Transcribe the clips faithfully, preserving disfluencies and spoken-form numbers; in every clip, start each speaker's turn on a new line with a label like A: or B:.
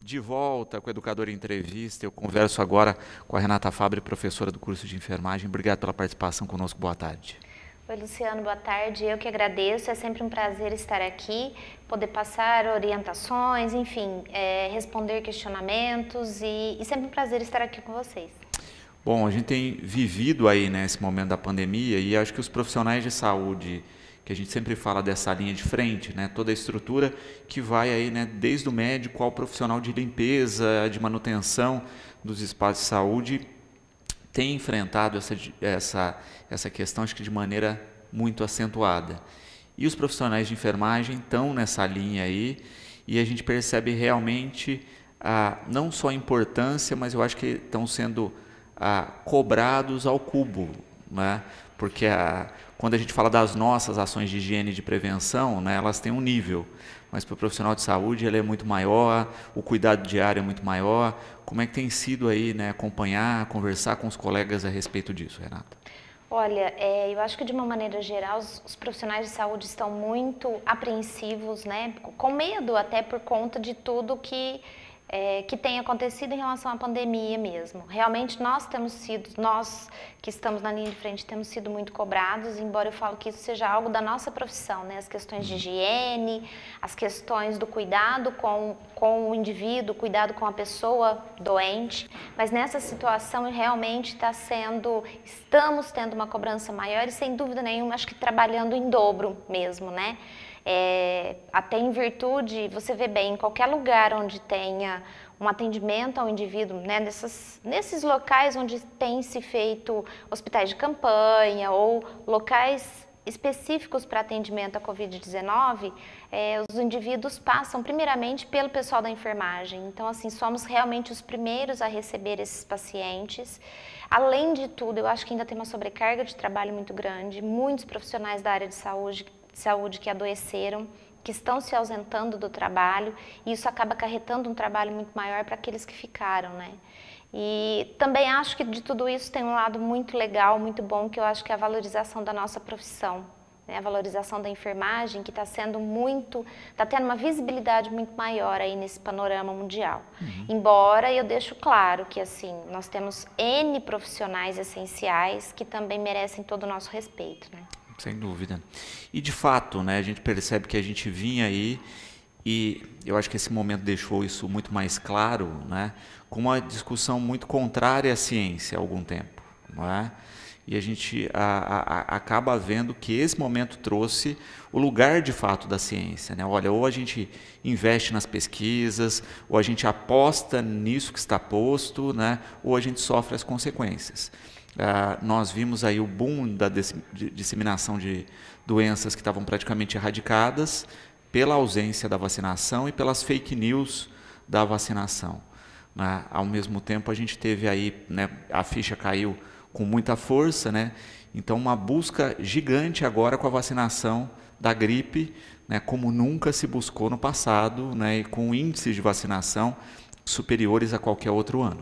A: De volta com o Educador em Entrevista, eu converso agora com a Renata Fabbri, professora do curso de enfermagem. Obrigado pela participação conosco, boa tarde.
B: Oi, Luciano, boa tarde. Eu que agradeço, é sempre um prazer estar aqui, poder passar orientações, enfim, é, responder questionamentos e, e sempre um prazer estar aqui com vocês.
A: Bom, a gente tem vivido aí, né, esse momento da pandemia e acho que os profissionais de saúde, que a gente sempre fala dessa linha de frente, né, toda a estrutura que vai aí, né, desde o médico ao profissional de limpeza, de manutenção dos espaços de saúde, tem enfrentado essa, essa, essa questão, acho que de maneira muito acentuada. E os profissionais de enfermagem estão nessa linha aí e a gente percebe realmente ah, não só a importância, mas eu acho que estão sendo ah, cobrados ao cubo, né? Porque a, quando a gente fala das nossas ações de higiene e de prevenção, né, elas têm um nível, mas para o profissional de saúde ele é muito maior, o cuidado diário é muito maior. Como é que tem sido aí, né, acompanhar, conversar com os colegas a respeito disso, Renata?
B: Olha, é, eu acho que de uma maneira geral os, os profissionais de saúde estão muito apreensivos, né, com medo até por conta de tudo que É, que tem acontecido em relação à pandemia mesmo. Realmente nós temos sido, nós que estamos na linha de frente, temos sido muito cobrados, embora eu falo que isso seja algo da nossa profissão, né? As questões de higiene, as questões do cuidado com, com o indivíduo, cuidado com a pessoa doente, mas nessa situação realmente está sendo, estamos tendo uma cobrança maior e sem dúvida nenhuma, acho que trabalhando em dobro mesmo, né? É, até em virtude, você vê bem, em qualquer lugar onde tenha um atendimento ao indivíduo, né, nessas, nesses locais onde tem se feito hospitais de campanha ou locais específicos para atendimento à covid dezenove, é, os indivíduos passam primeiramente pelo pessoal da enfermagem. Então, assim, somos realmente os primeiros a receber esses pacientes. Além de tudo, eu acho que ainda tem uma sobrecarga de trabalho muito grande, muitos profissionais da área de saúde saúde que adoeceram, que estão se ausentando do trabalho, e isso acaba acarretando um trabalho muito maior para aqueles que ficaram, né? E também acho que de tudo isso tem um lado muito legal, muito bom, que eu acho que é a valorização da nossa profissão, né? A valorização da enfermagem, que está sendo muito, está tendo uma visibilidade muito maior aí nesse panorama mundial. Uhum. Embora eu deixo claro que, assim, nós temos N profissionais essenciais que também merecem todo o nosso respeito, né?
A: Sem dúvida. E de fato, né, a gente percebe que a gente vinha aí e eu acho que esse momento deixou isso muito mais claro, né, com uma discussão muito contrária à ciência há algum tempo, não é? E a gente a, a, acaba vendo que esse momento trouxe o lugar de fato da ciência, né? Olha, ou a gente investe nas pesquisas, ou a gente aposta nisso que está posto, né, ou a gente sofre as consequências. Uh, nós vimos aí o boom da disseminação de doenças que estavam praticamente erradicadas pela ausência da vacinação e pelas fake news da vacinação. Né? Ao mesmo tempo, a gente teve aí, né, a ficha caiu com muita força, né? Então uma busca gigante agora com a vacinação da gripe, né, como nunca se buscou no passado, né, e com índices de vacinação superiores a qualquer outro ano.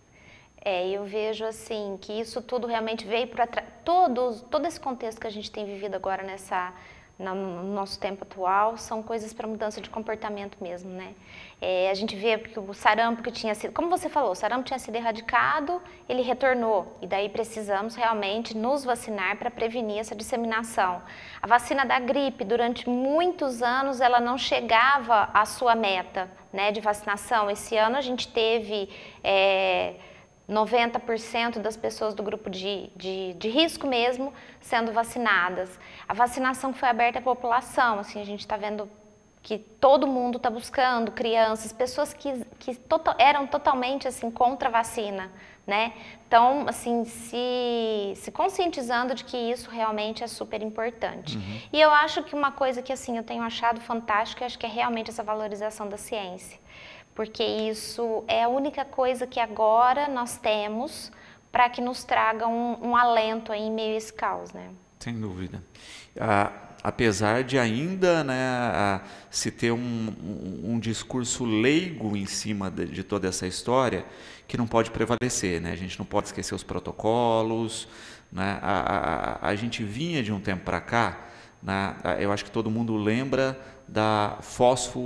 B: É, eu vejo assim que isso tudo realmente veio para todos todo esse contexto que a gente tem vivido agora nessa no nosso tempo atual são coisas para mudança de comportamento mesmo, né? É, a gente vê que o sarampo que tinha sido, como você falou, o sarampo tinha sido erradicado, ele retornou e daí precisamos realmente nos vacinar para prevenir essa disseminação. A vacina da gripe durante muitos anos ela não chegava à sua meta, né, de vacinação. Esse ano a gente teve é, noventa por cento das pessoas do grupo de, de, de risco mesmo sendo vacinadas. A vacinação foi aberta à população, assim, a gente está vendo que todo mundo está buscando, crianças, pessoas que, que to eram totalmente assim, contra a vacina, né? Então, assim, se, se conscientizando de que isso realmente é super importante. Uhum. E eu acho que uma coisa que assim, eu tenho achado fantástica, acho que é realmente essa valorização da ciência. Porque isso é a única coisa que agora nós temos para que nos traga um, um alento aí em meio a esse caos, né?
A: Sem dúvida. Ah, apesar de ainda, né, ah, se ter um, um, um discurso leigo em cima de, de toda essa história, que não pode prevalecer, né? A gente não pode esquecer os protocolos, né? A, a, a gente vinha de um tempo para cá, né? Eu acho que todo mundo lembra da fosfo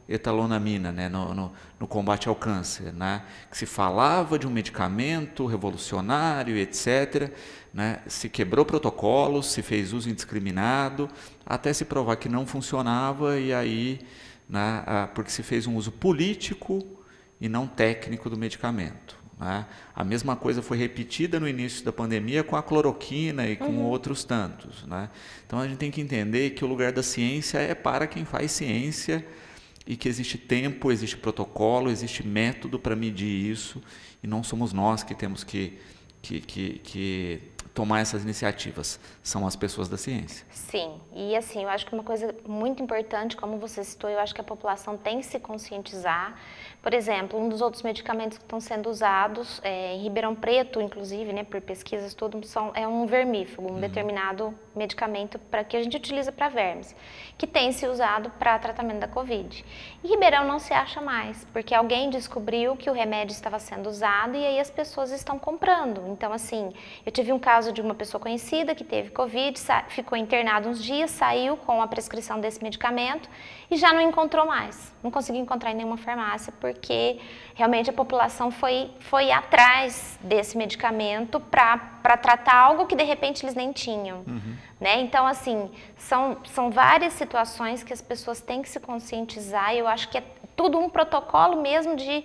A: etalonamina, né, no, no, no combate ao câncer, né, que se falava de um medicamento revolucionário, etcétera, né, se quebrou protocolos, se fez uso indiscriminado, até se provar que não funcionava e aí, né, porque se fez um uso político e não técnico do medicamento. Né? A mesma coisa foi repetida no início da pandemia com a cloroquina e com uhum. outros tantos. Né? Então a gente tem que entender que o lugar da ciência é para quem faz ciência e que existe tempo, existe protocolo, existe método para medir isso e não somos nós que temos que, que, que, que tomar essas iniciativas, são as pessoas da ciência.
B: Sim, e assim, eu acho que uma coisa muito importante, como você citou, eu acho que a população tem que se conscientizar. Por exemplo, um dos outros medicamentos que estão sendo usados, é, em Ribeirão Preto, inclusive, né, por pesquisas, tudo, são, é um vermífugo, um uhum. determinado medicamento pra, que a gente utiliza para vermes, que tem se usado para tratamento da Covid. Em Ribeirão não se acha mais, porque alguém descobriu que o remédio estava sendo usado e aí as pessoas estão comprando. Então, assim, eu tive um caso de uma pessoa conhecida que teve Covid, ficou internado uns dias, saiu com a prescrição desse medicamento e já não encontrou mais. Não conseguiu encontrar em nenhuma farmácia, porque realmente a população foi, foi atrás desse medicamento para tratar algo que de repente eles nem tinham. Uhum. Né? Então, assim, são, são várias situações que as pessoas têm que se conscientizar e eu acho que é tudo um protocolo mesmo de...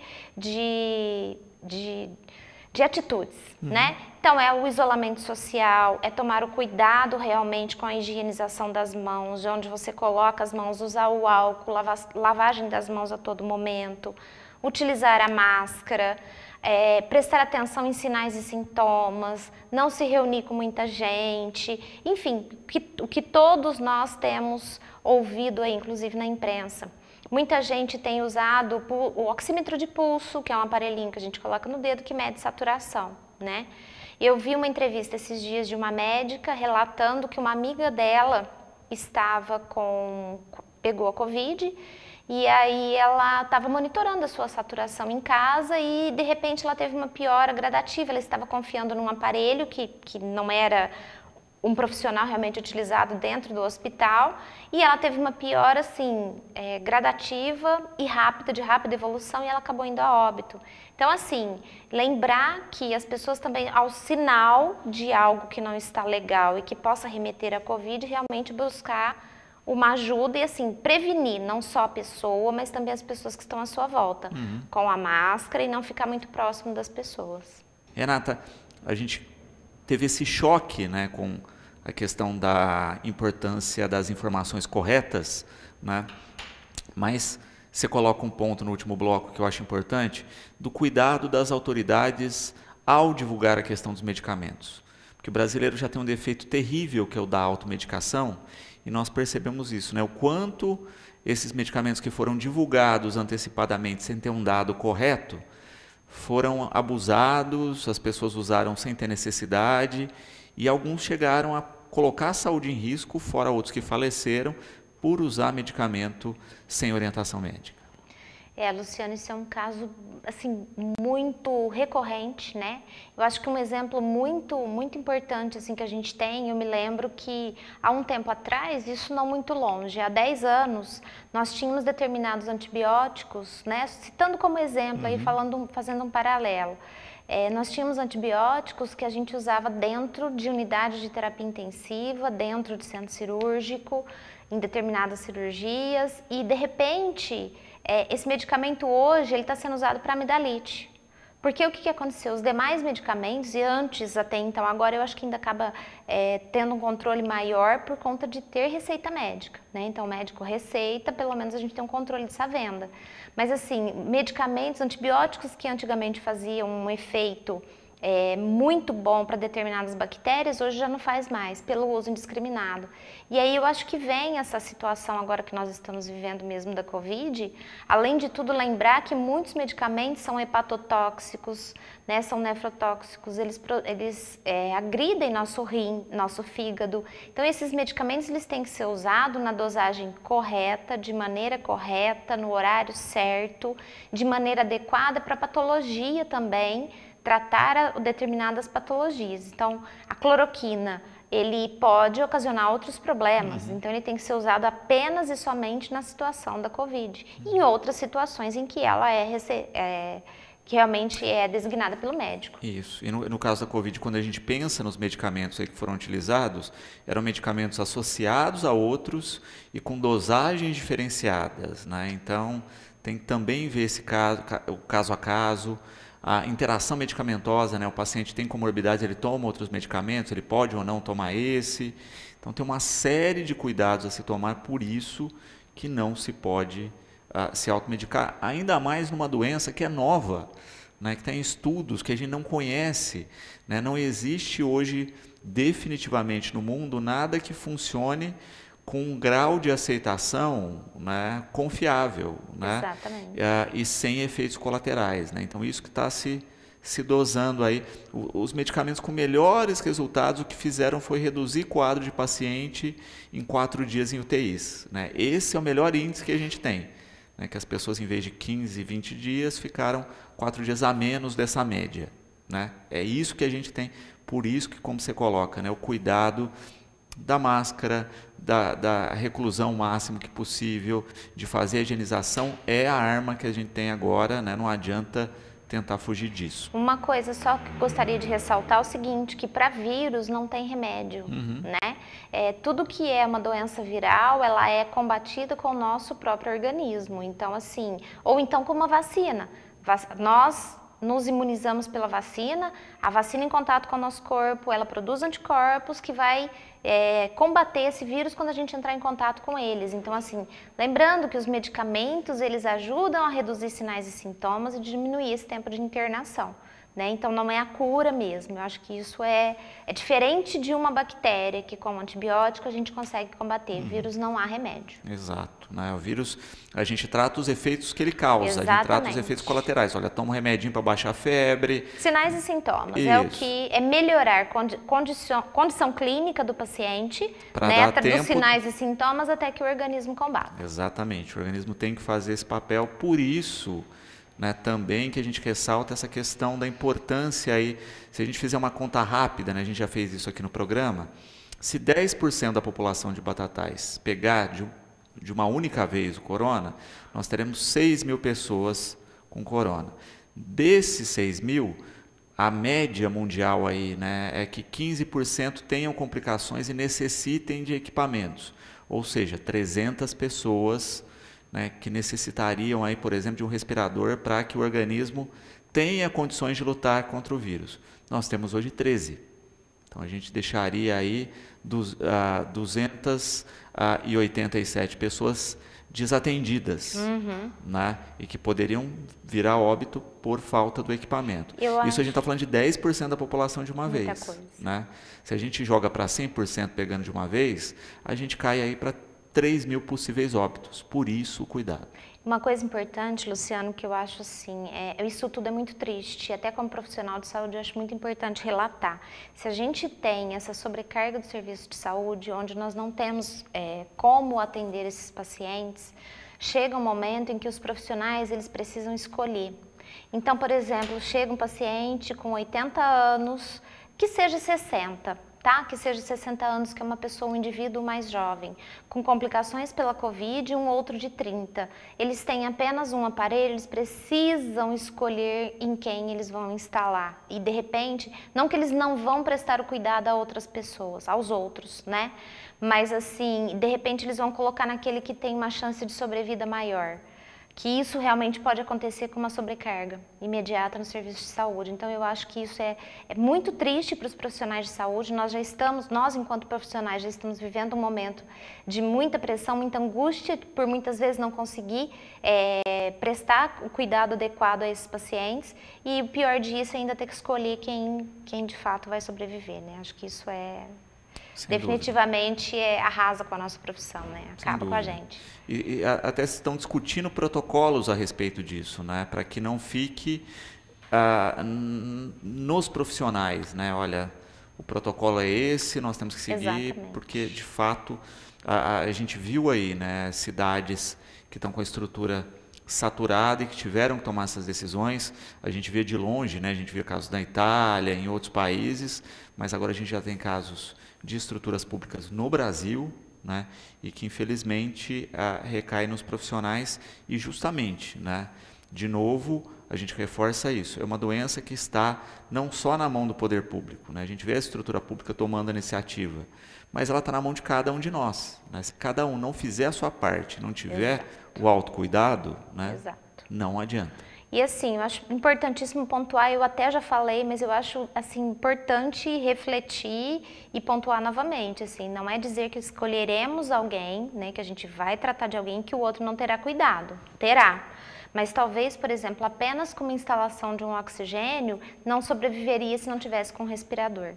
B: de, de de atitudes, uhum. né? Então, é o isolamento social, é tomar o cuidado realmente com a higienização das mãos, de onde você coloca as mãos, usar o álcool, lava, lavagem das mãos a todo momento, utilizar a máscara, é, prestar atenção em sinais e sintomas, não se reunir com muita gente, enfim, que, o que todos nós temos ouvido aí, inclusive na imprensa. Muita gente tem usado o oxímetro de pulso, que é um aparelhinho que a gente coloca no dedo que mede saturação, né? Eu vi uma entrevista esses dias de uma médica relatando que uma amiga dela estava com, pegou a Covid e aí ela estava monitorando a sua saturação em casa e de repente ela teve uma piora gradativa, ela estava confiando num aparelho que, que não era um profissional realmente utilizado dentro do hospital e ela teve uma piora assim, é, gradativa e rápida, de rápida evolução e ela acabou indo a óbito. Então assim, lembrar que as pessoas também, ao sinal de algo que não está legal e que possa remeter à Covid, realmente buscar uma ajuda e assim, prevenir não só a pessoa, mas também as pessoas que estão à sua volta, uhum. com a máscara e não ficar muito próximo das pessoas.
A: Renata, a gente teve esse choque, né, com a questão da importância das informações corretas, né, mas você coloca um ponto no último bloco que eu acho importante, do cuidado das autoridades ao divulgar a questão dos medicamentos. Porque o brasileiro já tem um defeito terrível, que é o da automedicação, e nós percebemos isso, né, o quanto esses medicamentos que foram divulgados antecipadamente sem ter um dado correto, foram abusados, as pessoas usaram sem ter necessidade e alguns chegaram a colocar a saúde em risco, fora outros que faleceram por usar medicamento sem orientação médica.
B: É, Luciano, isso é um caso assim muito recorrente, né? Eu acho que um exemplo muito muito importante assim que a gente tem, eu me lembro que há um tempo atrás, isso não muito longe, há dez anos, nós tínhamos determinados antibióticos, né? Citando como exemplo uhum. aí falando, fazendo um paralelo. É, nós tínhamos antibióticos que a gente usava dentro de unidades de terapia intensiva, dentro de centro cirúrgico, em determinadas cirurgias e de repente É, esse medicamento hoje ele está sendo usado para amidalite. Porque o que, que aconteceu? Os demais medicamentos, e antes até então, agora eu acho que ainda acaba é, tendo um controle maior por conta de ter receita médica, né? Então o médico receita, pelo menos a gente tem um controle dessa venda. Mas assim, medicamentos, antibióticos que antigamente faziam um efeito É, muito bom para determinadas bactérias, hoje já não faz mais, pelo uso indiscriminado. E aí eu acho que vem essa situação agora que nós estamos vivendo mesmo da Covid, além de tudo lembrar que muitos medicamentos são hepatotóxicos, né, são nefrotóxicos, eles, eles é, agridem nosso rim, nosso fígado. Então esses medicamentos eles têm que ser usados na dosagem correta, de maneira correta, no horário certo, de maneira adequada para a patologia também, tratar determinadas patologias. Então, a cloroquina ele pode ocasionar outros problemas.
A: Uhum.
B: Então, ele tem que ser usado apenas e somente na situação da Covid. E em outras situações em que ela é, é que realmente é designada pelo médico.
A: Isso. E no, no caso da Covid, quando a gente pensa nos medicamentos aí que foram utilizados, eram medicamentos associados a outros e com dosagens diferenciadas, né? Então, tem que também ver esse caso, o caso a caso, a interação medicamentosa, né? O paciente tem comorbidades, ele toma outros medicamentos, ele pode ou não tomar esse. Então, tem uma série de cuidados a se tomar, por isso que não se pode Uh, se automedicar, ainda mais numa doença que é nova, né, que tem estudos que a gente não conhece, né, não existe hoje definitivamente no mundo nada que funcione com um grau de aceitação, né, confiável, né,
B: Exatamente.
A: uh, e sem efeitos colaterais, né, então isso que está se, se dosando aí. O, os medicamentos com melhores resultados, o que fizeram foi reduzir quadro de paciente em quatro dias em U T Is, né, esse é o melhor índice que a gente tem. Né, que as pessoas, em vez de quinze, vinte dias, ficaram quatro dias a menos dessa média. Né? É isso que a gente tem, por isso que, como você coloca, né, o cuidado da máscara, da, da reclusão o máximo que possível, de fazer a higienização, é a arma que a gente tem agora, né? Não adianta tentar fugir disso.
B: Uma coisa só que gostaria de ressaltar é o seguinte, que para vírus não tem remédio,
A: Uhum.
B: né? É, tudo que é uma doença viral, ela é combatida com o nosso próprio organismo. Então, assim, ou então com uma vacina. Vac- nós nos imunizamos pela vacina, a vacina em contato com o nosso corpo, ela produz anticorpos que vai é, combater esse vírus quando a gente entrar em contato com eles. Então, assim, lembrando que os medicamentos, eles ajudam a reduzir sinais e sintomas e diminuir esse tempo de internação. Né? Então, não é a cura mesmo. Eu acho que isso é, é diferente de uma bactéria que, com antibiótico, a gente consegue combater. Uhum. Vírus não há remédio.
A: Exato. Né? O vírus, a gente trata os efeitos que ele causa,
B: Exatamente.
A: A gente trata os efeitos colaterais. Olha, toma um remedinho para baixar a febre.
B: Sinais e sintomas.
A: Isso.
B: É o que é melhorar a condição, condição clínica do paciente,
A: pra
B: né?
A: dar tempo...
B: dos sinais e sintomas até que o organismo combata.
A: Exatamente. O organismo tem que fazer esse papel, por isso... Né, também que a gente ressalta essa questão da importância aí, se a gente fizer uma conta rápida, né, a gente já fez isso aqui no programa, se dez por cento da população de Batatais pegar de, de uma única vez o corona, nós teremos seis mil pessoas com corona. Desses seis mil, a média mundial aí, né, é que quinze por cento tenham complicações e necessitem de equipamentos, ou seja, trezentas pessoas... Né, que necessitariam, aí, por exemplo, de um respirador para que o organismo tenha condições de lutar contra o vírus. Nós temos hoje treze. Então, a gente deixaria aí duzentas e oitenta e sete pessoas desatendidas,
B: uhum.
A: né, e que poderiam virar óbito por falta do equipamento.
B: Eu
A: Isso
B: acho...
A: a gente está falando de dez por cento da população de uma
B: Muita
A: vez.
B: Coisa.
A: Né? Se a gente joga para cem por cento pegando de uma vez, a gente cai aí para três mil possíveis óbitos, por isso o cuidado.
B: Uma coisa importante, Luciano, que eu acho assim, é, isso tudo é muito triste, até como profissional de saúde eu acho muito importante relatar. Se a gente tem essa sobrecarga do serviço de saúde, onde nós não temos é, como atender esses pacientes, chega um momento em que os profissionais eles precisam escolher. Então, por exemplo, chega um paciente com oitenta anos, que seja sessenta, tá? Que seja sessenta anos, que é uma pessoa, um indivíduo mais jovem, com complicações pela Covid e um outro de trinta. Eles têm apenas um aparelho, eles precisam escolher em quem eles vão instalar. E, de repente, não que eles não vão prestar o cuidado a outras pessoas, aos outros, né? Mas, assim, de repente, eles vão colocar naquele que tem uma chance de sobrevida maior. Que isso realmente pode acontecer com uma sobrecarga imediata no serviço de saúde. Então, eu acho que isso é, é muito triste para os profissionais de saúde. Nós já estamos, nós enquanto profissionais, já estamos vivendo um momento de muita pressão, muita angústia, por muitas vezes não conseguir é, prestar o cuidado adequado a esses pacientes. E o pior disso é ainda ter que escolher quem, quem de fato vai sobreviver, né? Acho que isso é... Sem definitivamente é, arrasa com a nossa profissão, né? Acaba com a gente.
A: E, e a, até estão discutindo protocolos a respeito disso, né? Para que não fique ah, nos profissionais, né? Olha, o protocolo é esse, nós temos que seguir. Exatamente. Porque de fato a, a gente viu aí, né? Cidades que estão com a estrutura saturada e que tiveram que tomar essas decisões. A gente vê de longe, né? A gente vê casos na Itália, em outros países, mas agora a gente já tem casos de estruturas públicas no Brasil, né? E que infelizmente ah, recai nos profissionais e justamente, né? De novo, a gente reforça isso. É uma doença que está não só na mão do poder público, né? A gente vê a estrutura pública tomando a iniciativa, mas ela está na mão de cada um de nós, né? Se cada um não fizer a sua parte, não tiver Exato. O autocuidado, né? Exato. Não adianta.
B: E assim, eu acho importantíssimo pontuar, eu até já falei, mas eu acho assim, importante refletir e pontuar novamente. Assim, não é dizer que escolheremos alguém, né, que a gente vai tratar de alguém que o outro não terá cuidado. Terá. Mas talvez, por exemplo, apenas com uma instalação de um oxigênio não sobreviveria se não tivesse com um respirador.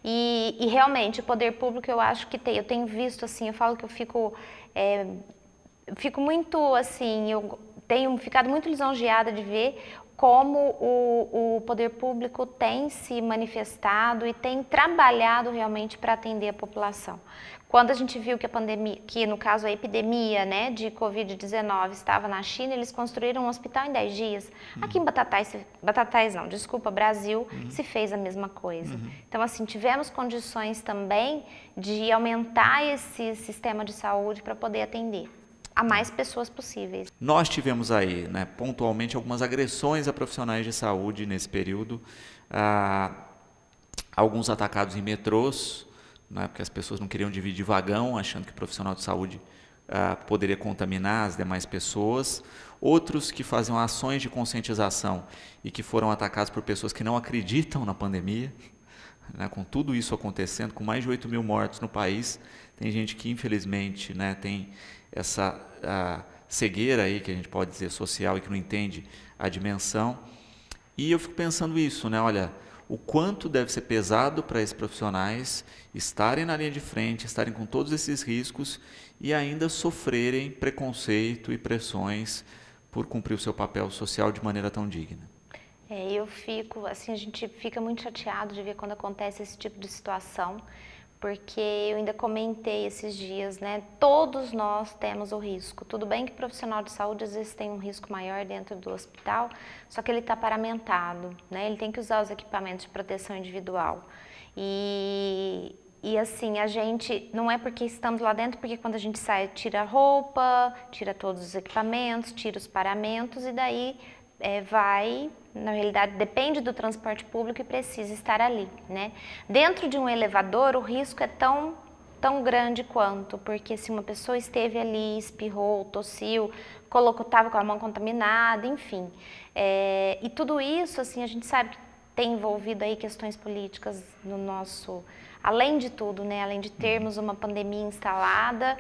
B: E, e realmente, o poder público, eu acho que tem, eu tenho visto assim, eu falo que eu fico, é, eu fico muito assim, eu tenho ficado muito lisonjeada de ver como o, o poder público tem se manifestado e tem trabalhado realmente para atender a população. Quando a gente viu que a pandemia, que no caso a epidemia, né, de covid dezenove estava na China, eles construíram um hospital em dez dias. Uhum. Aqui em Batatais, Batatais não, desculpa, Brasil, uhum. se fez a mesma coisa. Uhum. Então, assim, tivemos condições também de aumentar esse sistema de saúde para poder atender a mais pessoas possíveis.
A: Nós tivemos aí, né, pontualmente, algumas agressões a profissionais de saúde nesse período, ah, alguns atacados em metrôs, né, porque as pessoas não queriam dividir vagão, achando que o profissional de saúde ah, poderia contaminar as demais pessoas, outros que faziam ações de conscientização e que foram atacados por pessoas que não acreditam na pandemia, né, com tudo isso acontecendo, com mais de oito mil mortos no país, tem gente que infelizmente, né, tem essa a cegueira aí que a gente pode dizer social e que não entende a dimensão. E eu fico pensando isso, né? Olha, o quanto deve ser pesado para esses profissionais estarem na linha de frente, estarem com todos esses riscos e ainda sofrerem preconceito e pressões por cumprir o seu papel social de maneira tão digna.
B: É, eu fico, assim, a gente fica muito chateado de ver quando acontece esse tipo de situação, porque eu ainda comentei esses dias, né? Todos nós temos o risco. Tudo bem que o profissional de saúde às vezes tem um risco maior dentro do hospital, só que ele está paramentado, né? Ele tem que usar os equipamentos de proteção individual. E, e assim, a gente, não é porque estamos lá dentro, porque quando a gente sai, tira a roupa, tira todos os equipamentos, tira os paramentos e daí é, vai... Na realidade, depende do transporte público e precisa estar ali, né? Dentro de um elevador, o risco é tão, tão grande quanto, porque se uma pessoa esteve ali, espirrou, tossiu, colocou, estava com a mão contaminada, enfim. É, e tudo isso, assim, a gente sabe que tem envolvido aí questões políticas no nosso... Além de tudo, né? Além de termos uma pandemia instalada,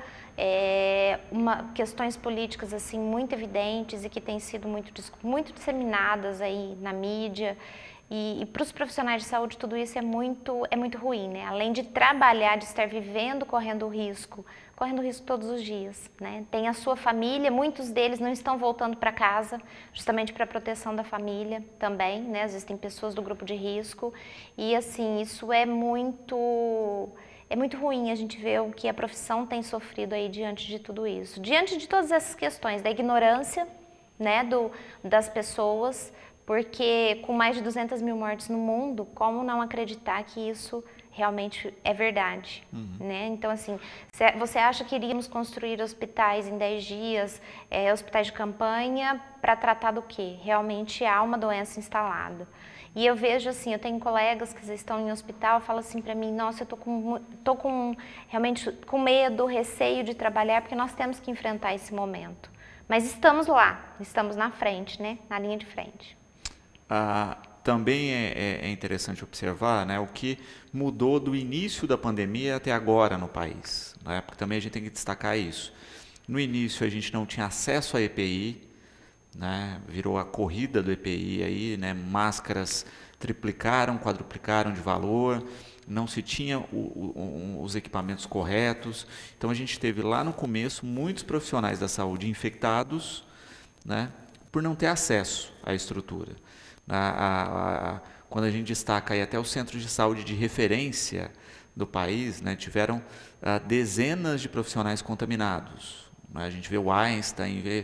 B: é, uma, questões políticas assim muito evidentes e que têm sido muito, muito disseminadas aí na mídia. E, e para os profissionais de saúde tudo isso é muito, é muito ruim, né? Além de trabalhar, de estar vivendo, correndo risco, correndo risco todos os dias, né? Tem a sua família, muitos deles não estão voltando para casa, justamente para a proteção da família também, né? Às vezes tem pessoas do grupo de risco e assim, isso é muito... É muito ruim a gente ver o que a profissão tem sofrido aí diante de tudo isso. Diante de todas essas questões, da ignorância, né, do, das pessoas, porque com mais de duzentas mil mortes no mundo, como não acreditar que isso realmente é verdade, uhum. né? Então, assim, você acha que iríamos construir hospitais em dez dias, é, hospitais de campanha, para tratar do quê? Realmente há uma doença instalada. E eu vejo assim, eu tenho colegas que estão em hospital, falam assim para mim, nossa, eu tô com, tô com realmente com medo, receio de trabalhar, porque nós temos que enfrentar esse momento. Mas estamos lá, estamos na frente, né? Na linha de frente.
A: Ah, também é, é interessante observar, né, o que mudou do início da pandemia até agora no país, né? Porque também a gente tem que destacar isso. No início a gente não tinha acesso à E P I, né? Virou a corrida do E P I aí, né? Máscaras triplicaram, quadruplicaram de valor, não se tinha o, o, os equipamentos corretos. Então a gente teve lá no começo muitos profissionais da saúde infectados, né? Por não ter acesso à estrutura. A, a, a, quando a gente destaca aí até os centros de saúde de referência do país, né? Tiveram a, dezenas de profissionais contaminados. Né? A gente vê o Einstein, vê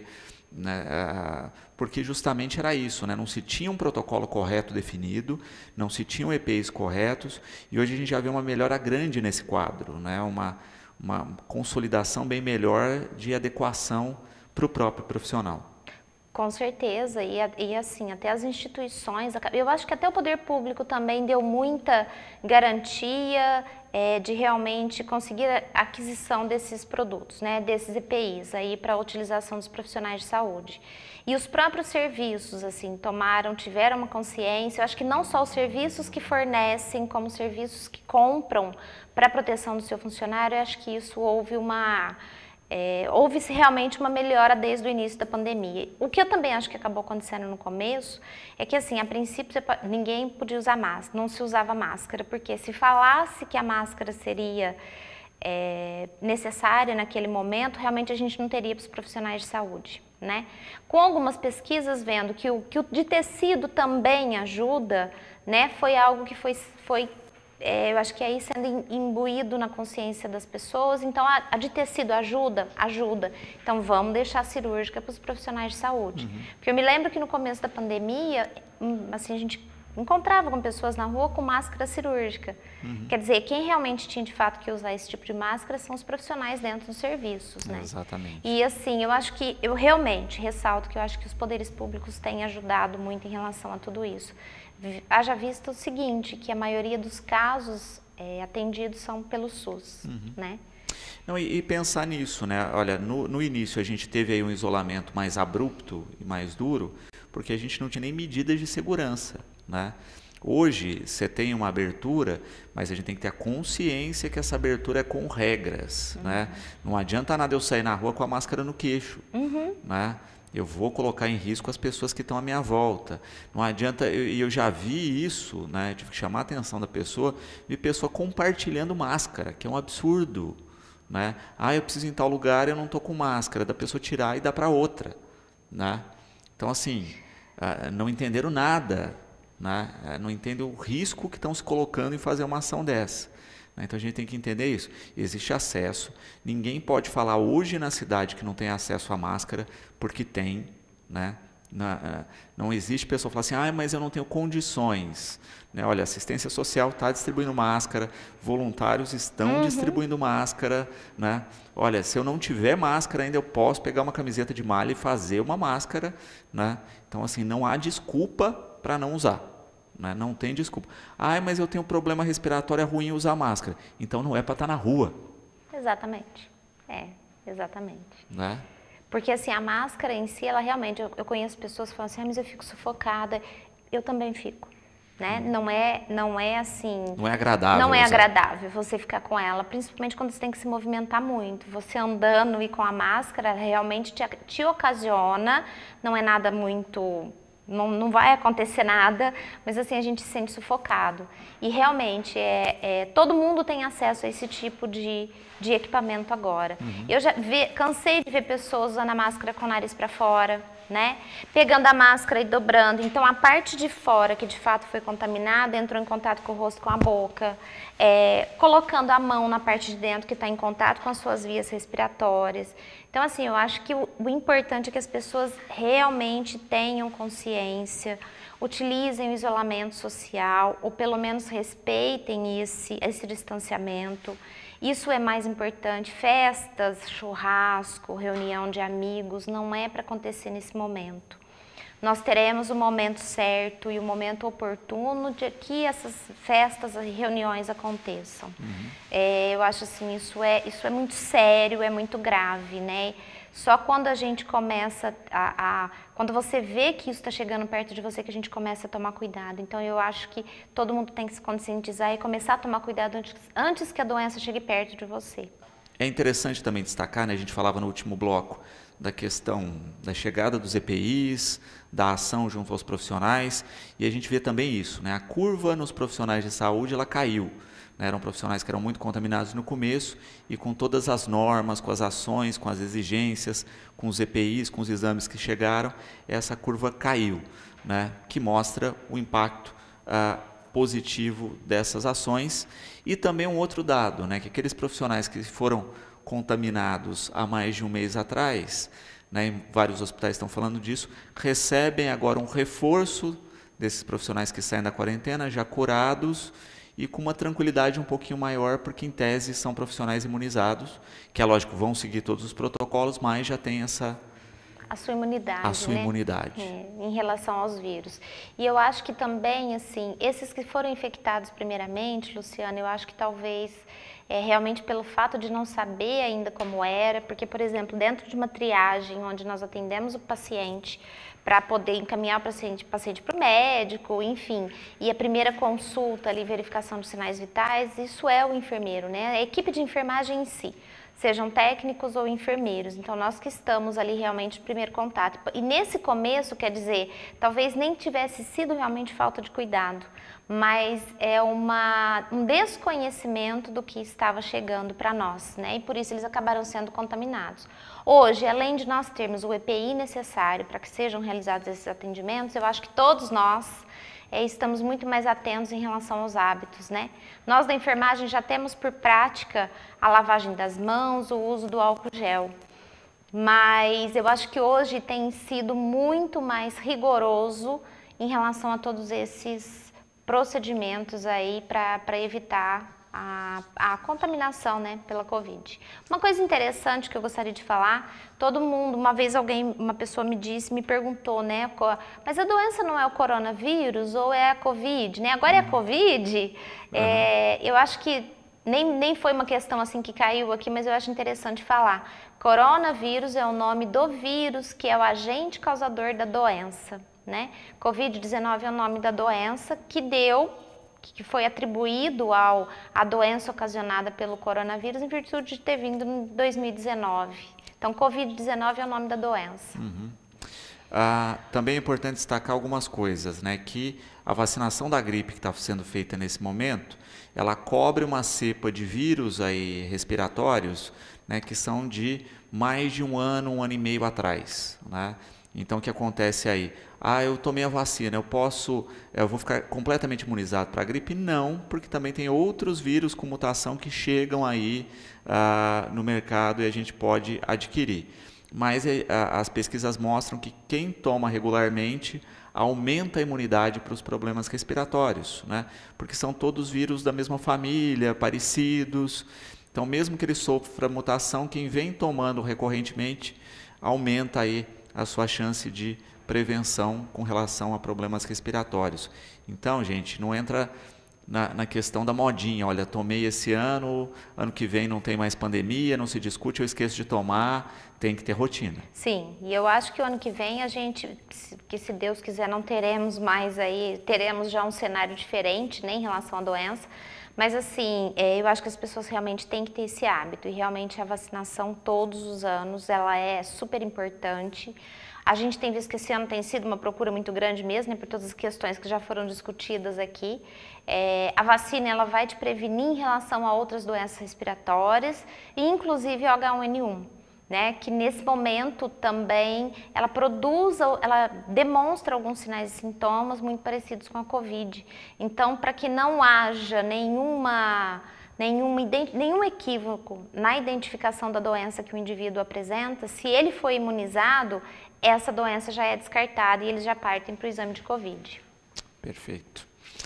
A: né? Porque justamente era isso, né? Não se tinha um protocolo correto definido, não se tinham E P Is corretos, e hoje a gente já vê uma melhora grande nesse quadro, né? uma, uma consolidação bem melhor de adequação para o próprio profissional.
B: Com certeza, e, e assim, até as instituições, eu acho que até o poder público também deu muita garantia é, de realmente conseguir a aquisição desses produtos, né, desses E P Is aí para a utilização dos profissionais de saúde. E os próprios serviços, assim, tomaram, tiveram uma consciência, eu acho que não só os serviços que fornecem, como os serviços que compram para a proteção do seu funcionário, eu acho que isso houve uma... É, houve-se realmente uma melhora desde o início da pandemia. O que eu também acho que acabou acontecendo no começo é que, assim, a princípio ninguém podia usar máscara, não se usava máscara, porque se falasse que a máscara seria é, necessária naquele momento, realmente a gente não teria para os profissionais de saúde, né? Com algumas pesquisas vendo que o, que o de tecido também ajuda, né, foi algo que foi... foi É, eu acho que aí sendo imbuído na consciência das pessoas, então a, a de tecido ajuda? Ajuda. Então vamos deixar a cirúrgica para os profissionais de saúde. Uhum. Porque eu me lembro que no começo da pandemia, assim, a gente encontrava com pessoas na rua com máscara cirúrgica. Uhum. Quer dizer, quem realmente tinha de fato que usar esse tipo de máscara são os profissionais dentro dos serviços, né?
A: Exatamente.
B: E assim, eu acho que, eu realmente ressalto que eu acho que os poderes públicos têm ajudado muito em relação a tudo isso. Haja visto o seguinte, que a maioria dos casos é, atendidos são pelo SUS, uhum. né?
A: Não, e, e pensar nisso, né? Olha, no, no início a gente teve aí um isolamento mais abrupto e mais duro, porque a gente não tinha nem medidas de segurança, né? Hoje você tem uma abertura, mas a gente tem que ter a consciência que essa abertura é com regras, uhum. né? Não adianta nada eu sair na rua com a máscara no queixo, uhum. né? Eu vou colocar em risco as pessoas que estão à minha volta. Não adianta, e eu, eu já vi isso, né? Tive que chamar a atenção da pessoa, vi pessoa compartilhando máscara, que é um absurdo, né? Ah, eu preciso ir em tal lugar, eu não estou com máscara, da pessoa tirar e dar para outra, né? Então, assim, não entenderam nada, né? Não entendem o risco que estão se colocando em fazer uma ação dessa. Então a gente tem que entender isso. Existe acesso. Ninguém pode falar hoje na cidade que não tem acesso à máscara, porque tem, né? Na, não existe pessoa falar assim, ah, mas eu não tenho condições. Né? Olha, a assistência social está distribuindo máscara, voluntários estão uhum. distribuindo máscara. Né? Olha, se eu não tiver máscara ainda, eu posso pegar uma camiseta de malha e fazer uma máscara. Né? Então, assim, não há desculpa para não usar. Né? Não tem desculpa. Ah, mas eu tenho um problema respiratório, é ruim usar máscara. Então não é para estar na rua.
B: Exatamente. É, exatamente.
A: Né?
B: Porque assim, a máscara em si, ela realmente, eu, eu conheço pessoas que falam assim, ah, mas eu fico sufocada. Eu também fico. Né? Hum. Não é, não é assim...
A: Não é agradável.
B: Não é
A: usar.
B: agradável você ficar com ela, principalmente quando você tem que se movimentar muito. Você andando e com a máscara, realmente te, te ocasiona, não é nada muito... Não, não vai acontecer nada, mas assim, a gente se sente sufocado. E realmente, é, é, todo mundo tem acesso a esse tipo de, de equipamento agora. Uhum. Eu já vi, cansei de ver pessoas usando a máscara com o nariz para fora, né? Pegando a máscara e dobrando. Então, a parte de fora, que de fato foi contaminada, entrou em contato com o rosto, com a boca. É, colocando a mão na parte de dentro, que está em contato com as suas vias respiratórias. Então, assim, eu acho que o, o importante é que as pessoas realmente tenham consciência, utilizem o isolamento social, ou pelo menos respeitem esse, esse distanciamento. Isso é mais importante. Festas, churrasco, reunião de amigos, não é para acontecer nesse momento. Nós teremos o momento certo e o momento oportuno de que essas festas e reuniões aconteçam. Uhum. É, eu acho assim, isso é, isso é muito sério, é muito grave, né? Só quando a gente começa a, a... Quando você vê que isso está chegando perto de você, que a gente começa a tomar cuidado. Então, eu acho que todo mundo tem que se conscientizar e começar a tomar cuidado antes, antes que a doença chegue perto de você.
A: É interessante também destacar, né? A gente falava no último bloco da questão da chegada dos E P Is, da ação junto aos profissionais, e a gente vê também isso, né? A curva nos profissionais de saúde, ela caiu. Né? Eram profissionais que eram muito contaminados no começo, e com todas as normas, com as ações, com as exigências, com os E P Is, com os exames que chegaram, essa curva caiu, né? Que mostra o impacto ah, positivo dessas ações. E também um outro dado, né? Que aqueles profissionais que foram contaminados há mais de um mês atrás, né, em vários hospitais estão falando disso, recebem agora um reforço desses profissionais que saem da quarentena, já curados e com uma tranquilidade um pouquinho maior, porque em tese são profissionais imunizados, que é lógico, vão seguir todos os protocolos, mas já tem essa...
B: A sua imunidade,
A: A sua
B: né?
A: imunidade.
B: É, em relação aos vírus. E eu acho que também, assim, esses que foram infectados primeiramente, Luciana, eu acho que talvez... É, realmente pelo fato de não saber ainda como era, porque, por exemplo, dentro de uma triagem onde nós atendemos o paciente para poder encaminhar o paciente paciente para o médico, enfim, e a primeira consulta ali, verificação de sinais vitais, isso é o enfermeiro, né? A equipe de enfermagem em si, sejam técnicos ou enfermeiros. Então, nós que estamos ali realmente no primeiro contato. E nesse começo, quer dizer, talvez nem tivesse sido realmente falta de cuidado, mas é uma, um desconhecimento do que estava chegando para nós, né? E por isso eles acabaram sendo contaminados. Hoje, além de nós termos o E P I necessário para que sejam realizados esses atendimentos, eu acho que todos nós é, estamos muito mais atentos em relação aos hábitos, né? Nós da enfermagem já temos por prática a lavagem das mãos, o uso do álcool gel. Mas eu acho que hoje tem sido muito mais rigoroso em relação a todos esses procedimentos aí para evitar a, a contaminação, né, pela Covid. Uma coisa interessante que eu gostaria de falar, todo mundo, uma vez alguém, uma pessoa me disse, me perguntou, né, mas a doença não é o coronavírus ou é a Covid, né? Agora é a Covid. Uhum. É, eu acho que nem, nem foi uma questão assim que caiu aqui, mas eu acho interessante falar. Coronavírus é o nome do vírus que é o agente causador da doença. Né? Covid dezenove é o nome da doença que deu, que foi atribuído ao, à doença ocasionada pelo coronavírus em virtude de ter vindo em dois mil e dezenove. Então, Covid dezenove é o nome da doença.
A: Uhum. Ah, também é importante destacar algumas coisas, né? Que a vacinação da gripe que está sendo feita nesse momento, ela cobre uma cepa de vírus aí respiratórios, né? Que são de mais de um ano, um ano e meio atrás, né? Então, o que acontece aí? Ah, eu tomei a vacina, eu posso, eu vou ficar completamente imunizado para a gripe? Não, porque também tem outros vírus com mutação que chegam aí ah, no mercado e a gente pode adquirir. Mas ah, as pesquisas mostram que quem toma regularmente aumenta a imunidade para os problemas respiratórios, né? Porque são todos vírus da mesma família, parecidos. Então, mesmo que ele sofra mutação, quem vem tomando recorrentemente aumenta aí a sua chance de prevenção com relação a problemas respiratórios. Então, gente, não entra na, na questão da modinha, olha, tomei esse ano, ano que vem não tem mais pandemia, não se discute, eu esqueço de tomar, tem que ter rotina.
B: Sim, e eu acho que o ano que vem a gente, que se Deus quiser, não teremos mais aí, teremos já um cenário diferente, né, em relação à doença, mas assim, eu acho que as pessoas realmente têm que ter esse hábito e realmente a vacinação todos os anos, ela é super importante. A gente tem visto que esse ano tem sido uma procura muito grande mesmo, né, por todas as questões que já foram discutidas aqui. É, a vacina ela vai te prevenir em relação a outras doenças respiratórias, inclusive o H um N um. Né, que nesse momento também ela produz, ela demonstra alguns sinais e sintomas muito parecidos com a Covid. Então, para que não haja nenhuma, nenhuma, nenhum equívoco na identificação da doença que o indivíduo apresenta, se ele foi imunizado, essa doença já é descartada e eles já partem para o exame de Covid.
A: Perfeito.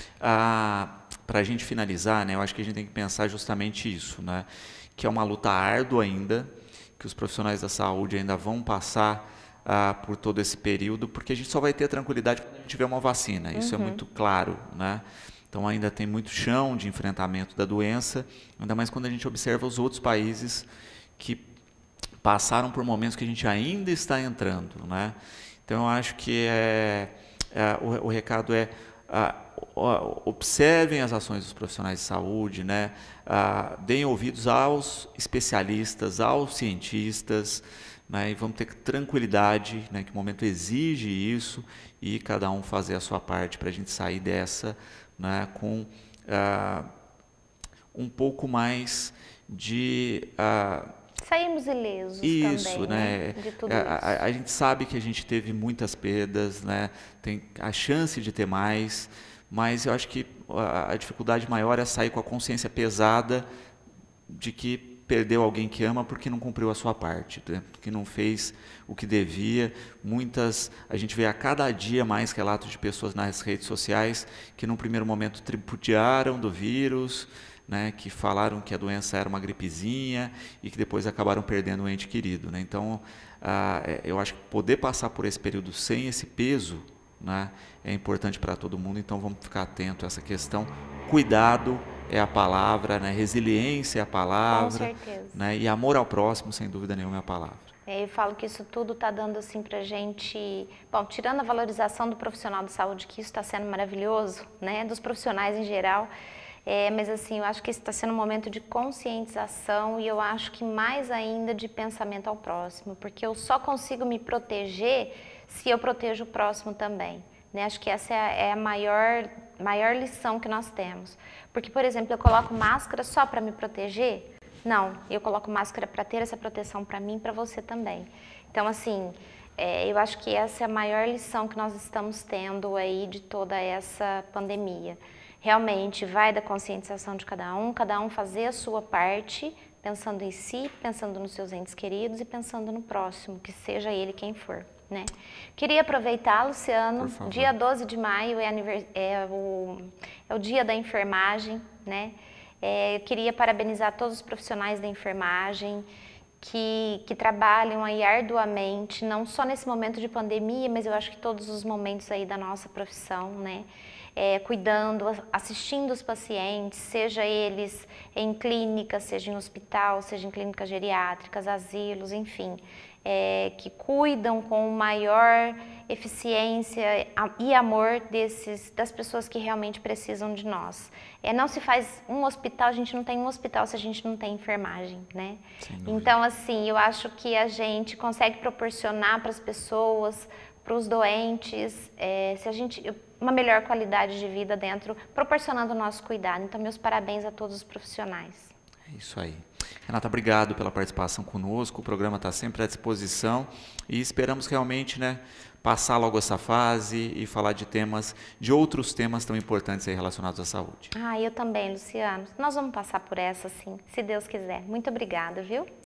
A: Ah, para a gente finalizar, né, eu acho que a gente tem que pensar justamente isso, né, que é uma luta árdua ainda, que os profissionais da saúde ainda vão passar ah, por todo esse período, porque a gente só vai ter tranquilidade quando a gente tiver uma vacina, isso uhum. é muito claro, né? Então ainda tem muito chão de enfrentamento da doença, ainda mais quando a gente observa os outros países que passaram por momentos que a gente ainda está entrando, né? Então eu acho que é, é, o, o recado é ah, observem as ações dos profissionais de saúde, né? Ah, deem ouvidos aos especialistas, aos cientistas, né? E vamos ter tranquilidade, né? Que o momento exige isso e cada um fazer a sua parte para a gente sair dessa, né? Com ah, um pouco mais de... Ah,
B: saímos ilesos
A: isso,
B: também,
A: né?
B: né? De tudo
A: a,
B: isso.
A: A, a gente sabe que a gente teve muitas perdas, né? Tem a chance de ter mais, mas eu acho que a, a dificuldade maior é sair com a consciência pesada de que perdeu alguém que ama porque não cumpriu a sua parte, né? Porque não fez o que devia. Muitas, a gente vê a cada dia mais relatos de pessoas nas redes sociais que num primeiro momento tripudiaram do vírus, né, que falaram que a doença era uma gripezinha e que depois acabaram perdendo um ente querido, né? Então, ah, eu acho que poder passar por esse período sem esse peso, né, é importante para todo mundo, então vamos ficar atento a essa questão. Cuidado é a palavra, né? Resiliência é a palavra.
B: Com certeza.
A: Né? E amor ao próximo, sem dúvida nenhuma, é a palavra.
B: É, eu falo que isso tudo está dando assim para gente, bom, tirando a valorização do profissional de saúde, que isso está sendo maravilhoso, né, dos profissionais em geral, é, mas assim, eu acho que isso está sendo um momento de conscientização e eu acho que mais ainda de pensamento ao próximo, porque eu só consigo me proteger se eu protejo o próximo também, né, acho que essa é a, é a maior, maior lição que nós temos, porque, por exemplo, eu coloco máscara só para me proteger? Não, eu coloco máscara para ter essa proteção para mim e para você também. Então, assim, é, eu acho que essa é a maior lição que nós estamos tendo aí de toda essa pandemia. Realmente vai da conscientização de cada um, cada um fazer a sua parte, pensando em si, pensando nos seus entes queridos e pensando no próximo, que seja ele quem for, né? Queria aproveitar, Luciano, dia doze de maio é, anivers... é, o... é o dia da enfermagem, né? É, eu queria parabenizar todos os profissionais da enfermagem que, que trabalham aí arduamente, não só nesse momento de pandemia, mas eu acho que todos os momentos aí da nossa profissão, né? É, cuidando, assistindo os pacientes, seja eles em clínica, seja em hospital, seja em clínicas geriátricas, asilos, enfim, é, que cuidam com maior eficiência e amor desses, das pessoas que realmente precisam de nós. É, não se faz um hospital, a gente não tem um hospital se a gente não tem enfermagem, né? Então, assim, eu acho que a gente consegue proporcionar para as pessoas, para os doentes, é, se a gente, uma melhor qualidade de vida dentro, proporcionando o nosso cuidado. Então, meus parabéns a todos os profissionais.
A: É isso aí. Renata, obrigado pela participação conosco, o programa está sempre à disposição e esperamos realmente, né, passar logo essa fase e falar de temas, de outros temas tão importantes aí relacionados à saúde.
B: Ah, eu também, Luciano. Nós vamos passar por essa, sim, se Deus quiser. Muito obrigada, viu?